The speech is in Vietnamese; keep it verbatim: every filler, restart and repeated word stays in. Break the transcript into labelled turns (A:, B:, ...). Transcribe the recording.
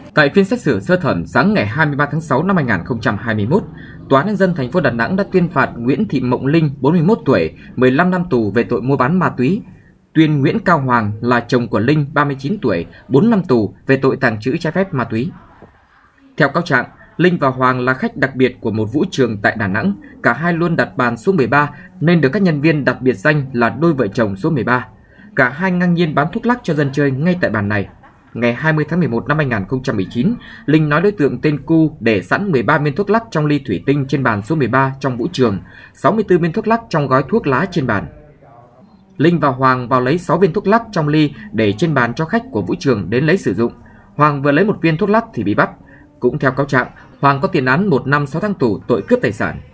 A: Tại phiên xét xử sơ thẩm sáng ngày hai mươi ba tháng sáu năm hai nghìn không trăm hai mươi mốt, Tòa án Nhân dân thành phố Đà Nẵng đã tuyên phạt Nguyễn Thị Mộng Linh, bốn mươi mốt tuổi, mười lăm năm tù về tội mua bán ma túy. Tuyên Nguyễn Cao Hoàng là chồng của Linh, ba mươi chín tuổi, bốn năm tù về tội tàng trữ trái phép ma túy. Theo cáo trạng, Linh và Hoàng là khách đặc biệt của một vũ trường tại Đà Nẵng. Cả hai luôn đặt bàn số mười ba nên được các nhân viên đặt biệt danh là đôi vợ chồng số mười ba. Cả hai ngang nhiên bán thuốc lắc cho dân chơi ngay tại bàn này. Ngày hai mươi tháng mười một năm hai nghìn không trăm mười chín, Linh nói đối tượng tên Cu để sẵn mười ba viên thuốc lắc trong ly thủy tinh trên bàn số mười ba trong vũ trường, sáu mươi tư viên thuốc lắc trong gói thuốc lá trên bàn. Linh và Hoàng vào lấy sáu viên thuốc lắc trong ly để trên bàn cho khách của vũ trường đến lấy sử dụng. Hoàng vừa lấy một viên thuốc lắc thì bị bắt. Cũng theo cáo trạng, Hoàng có tiền án một năm sáu tháng tù tội cướp tài sản.